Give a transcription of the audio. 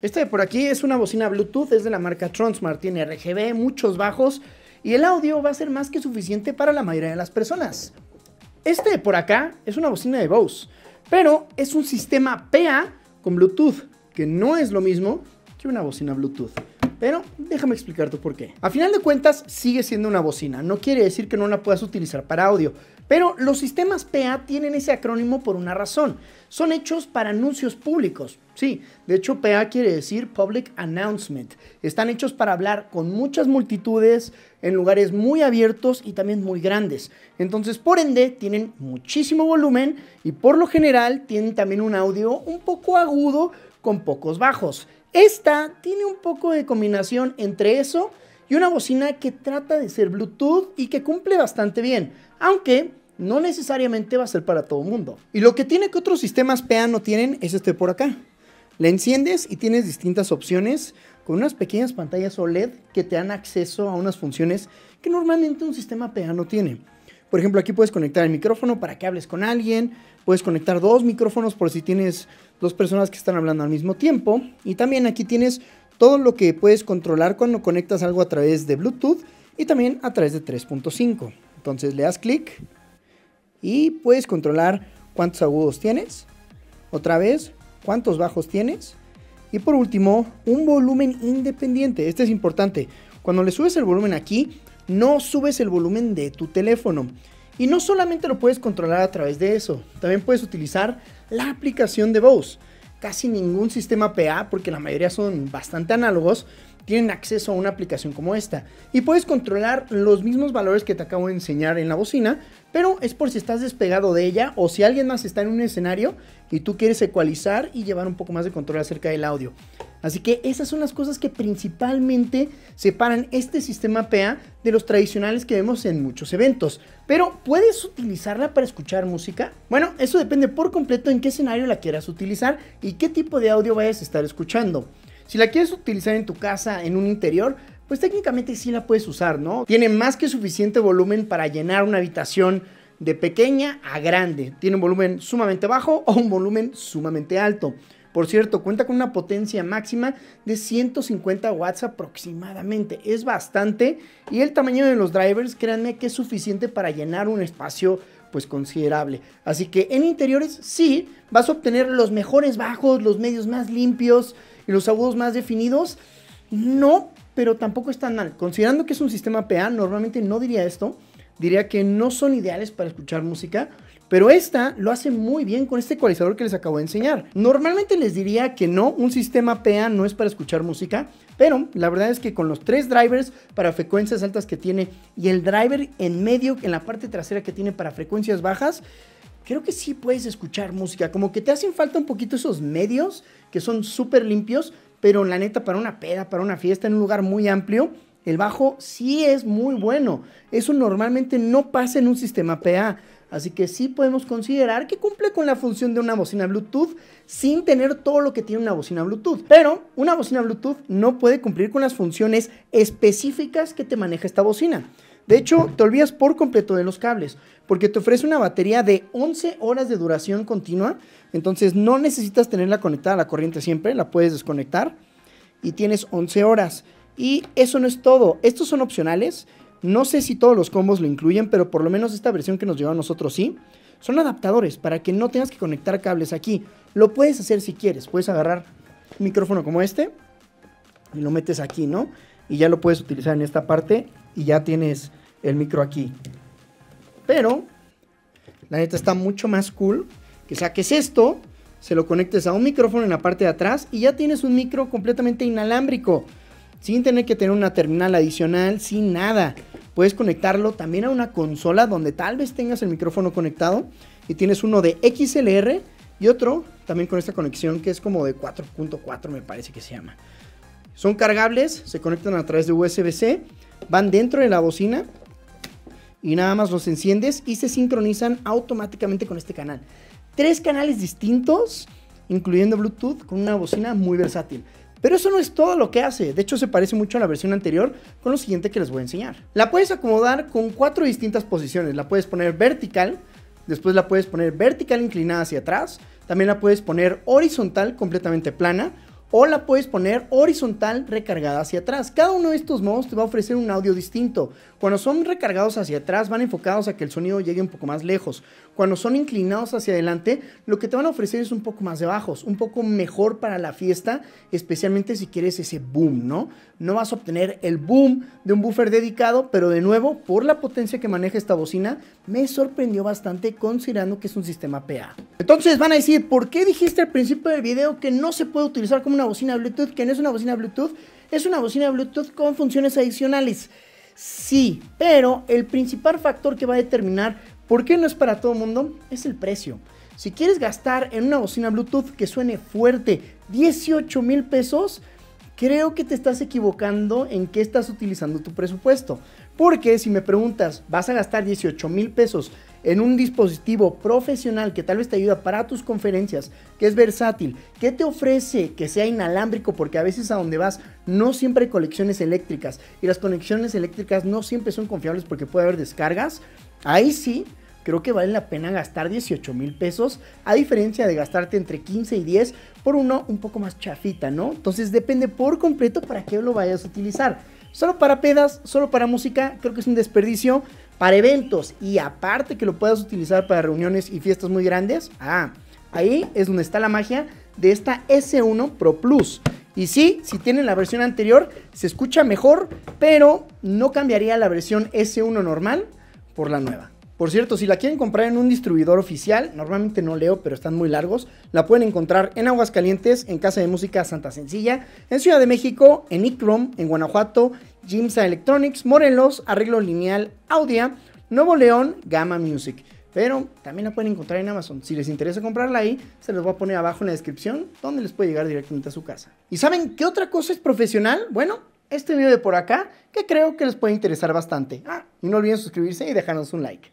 Este de por aquí es una bocina Bluetooth, es de la marca Tronsmart, tiene RGB, muchos bajos y el audio va a ser más que suficiente para la mayoría de las personas. Este de por acá es una bocina de Bose, pero es un sistema PA con Bluetooth, que no es lo mismo que una bocina Bluetooth. Pero déjame explicarte por qué. A final de cuentas sigue siendo una bocina, no quiere decir que no la puedas utilizar para audio, pero los sistemas PA tienen ese acrónimo por una razón. Son hechos para anuncios públicos. Sí, de hecho PA quiere decir Public Announcement. Están hechos para hablar con muchas multitudes en lugares muy abiertos y también muy grandes. Entonces, por ende, tienen muchísimo volumen y por lo general tienen también un audio un poco agudo con pocos bajos. Esta tiene un poco de combinación entre eso y una bocina que trata de ser Bluetooth y que cumple bastante bien, aunque no necesariamente va a ser para todo el mundo. Y lo que tiene que otros sistemas PA no tienen es este por acá. La enciendes y tienes distintas opciones con unas pequeñas pantallas OLED que te dan acceso a unas funciones que normalmente un sistema PA no tiene. Por ejemplo, aquí puedes conectar el micrófono para que hables con alguien, puedes conectar dos micrófonos por si tienes dos personas que están hablando al mismo tiempo, y también aquí tienes todo lo que puedes controlar cuando conectas algo a través de Bluetooth y también a través de 3.5. Entonces le das clic y puedes controlar cuántos agudos tienes, otra vez cuántos bajos tienes y por último un volumen independiente. Este es importante, cuando le subes el volumen aquí no subes el volumen de tu teléfono y no solamente lo puedes controlar a través de eso, también puedes utilizar la aplicación de Bose. Casi ningún sistema PA, porque la mayoría son bastante análogos, tienen acceso a una aplicación como esta y puedes controlar los mismos valores que te acabo de enseñar en la bocina, pero es por si estás despegado de ella o si alguien más está en un escenario y tú quieres ecualizar y llevar un poco más de control acerca del audio. Así que esas son las cosas que principalmente separan este sistema PA de los tradicionales que vemos en muchos eventos. Pero ¿puedes utilizarla para escuchar música? Bueno, eso depende por completo en qué escenario la quieras utilizar y qué tipo de audio vayas a estar escuchando. Si la quieres utilizar en tu casa, en un interior, pues técnicamente sí la puedes usar, ¿no? Tiene más que suficiente volumen para llenar una habitación de pequeña a grande. Tiene un volumen sumamente bajo o un volumen sumamente alto. Por cierto, cuenta con una potencia máxima de 150 watts aproximadamente. Es bastante y el tamaño de los drivers, créanme que es suficiente para llenar un espacio pues considerable. Así que en interiores sí vas a obtener los mejores bajos, los medios más limpios y los agudos más definidos. No, pero tampoco están mal. Considerando que es un sistema PA, normalmente no diría esto. Diría que no son ideales para escuchar música, pero esta lo hace muy bien con este ecualizador que les acabo de enseñar. Normalmente les diría que no, un sistema PA no es para escuchar música, pero la verdad es que con los tres drivers para frecuencias altas que tiene y el driver en medio, en la parte trasera que tiene para frecuencias bajas, creo que sí puedes escuchar música. Como que te hacen falta un poquito esos medios que son súper limpios, pero la neta para una peda, para una fiesta en un lugar muy amplio, el bajo sí es muy bueno. Eso normalmente no pasa en un sistema PA. Así que sí podemos considerar que cumple con la función de una bocina Bluetooth sin tener todo lo que tiene una bocina Bluetooth. Pero una bocina Bluetooth no puede cumplir con las funciones específicas que te maneja esta bocina. De hecho, te olvidas por completo de los cables, porque te ofrece una batería de 11 horas de duración continua. Entonces no necesitas tenerla conectada a la corriente siempre, la puedes desconectar y tienes 11 horas. Y eso no es todo, estos son opcionales. No sé si todos los combos lo incluyen, pero por lo menos esta versión que nos llegó a nosotros sí. Son adaptadores para que no tengas que conectar cables aquí. Lo puedes hacer si quieres. Puedes agarrar un micrófono como este y lo metes aquí, ¿no? Y ya lo puedes utilizar en esta parte y ya tienes el micro aquí. Pero la neta está mucho más cool que saques esto, se lo conectes a un micrófono en la parte de atrás y ya tienes un micro completamente inalámbrico, sin tener que tener una terminal adicional, sin nada. Puedes conectarlo también a una consola donde tal vez tengas el micrófono conectado y tienes uno de XLR y otro también con esta conexión que es como de 4.4 me parece que se llama. Son cargables, se conectan a través de USB-C, van dentro de la bocina y nada más los enciendes y se sincronizan automáticamente con este canal. 3 canales distintos, incluyendo Bluetooth, con una bocina muy versátil. Pero eso no es todo lo que hace, de hecho se parece mucho a la versión anterior con lo siguiente que les voy a enseñar. La puedes acomodar con 4 distintas posiciones, la puedes poner vertical, después la puedes poner vertical inclinada hacia atrás, también la puedes poner horizontal completamente plana, o la puedes poner horizontal recargada hacia atrás. Cada uno de estos modos te va a ofrecer un audio distinto. Cuando son recargados hacia atrás van enfocados a que el sonido llegue un poco más lejos. Cuando son inclinados hacia adelante, lo que te van a ofrecer es un poco más de bajos, un poco mejor para la fiesta, especialmente si quieres ese boom, ¿no? No vas a obtener el boom de un buffer dedicado, pero de nuevo, por la potencia que maneja esta bocina, me sorprendió bastante considerando que es un sistema PA. Entonces van a decir, ¿por qué dijiste al principio del video que no se puede utilizar como una bocina Bluetooth, que no es una bocina Bluetooth? Es una bocina Bluetooth con funciones adicionales. Sí, pero el principal factor que va a determinar por qué no es para todo el mundo es el precio. Si quieres gastar en una bocina Bluetooth que suene fuerte 18,000 pesos, creo que te estás equivocando en qué estás utilizando tu presupuesto. Porque si me preguntas, ¿vas a gastar 18,000 pesos en un dispositivo profesional que tal vez te ayuda para tus conferencias, que es versátil, que te ofrece que sea inalámbrico, porque a veces a donde vas no siempre hay conexiones eléctricas y las conexiones eléctricas no siempre son confiables porque puede haber descargas? Ahí sí, creo que vale la pena gastar 18,000 pesos, a diferencia de gastarte entre 15 y 10 por uno un poco más chafita, ¿no? Entonces depende por completo para qué lo vayas a utilizar. Solo para pedas, solo para música, creo que es un desperdicio. Para eventos y aparte que lo puedas utilizar para reuniones y fiestas muy grandes, ahí es donde está la magia de esta S1 Pro Plus. Y sí, si tienen la versión anterior, se escucha mejor, pero no cambiaría la versión S1 normal por la nueva. Por cierto, si la quieren comprar en un distribuidor oficial, normalmente no leo, pero están muy largos, la pueden encontrar en Aguascalientes, en Casa de Música Santa Sencilla, en Ciudad de México, en Icrom, en Guanajuato, Jimsa Electronics, Morelos, Arreglo Lineal, Audia, Nuevo León, Gamma Music. Pero también la pueden encontrar en Amazon. Si les interesa comprarla ahí, se los voy a poner abajo en la descripción, donde les puede llegar directamente a su casa. ¿Y saben qué otra cosa es profesional? Bueno, este video de por acá, que creo que les puede interesar bastante. Y no olviden suscribirse y dejarnos un like.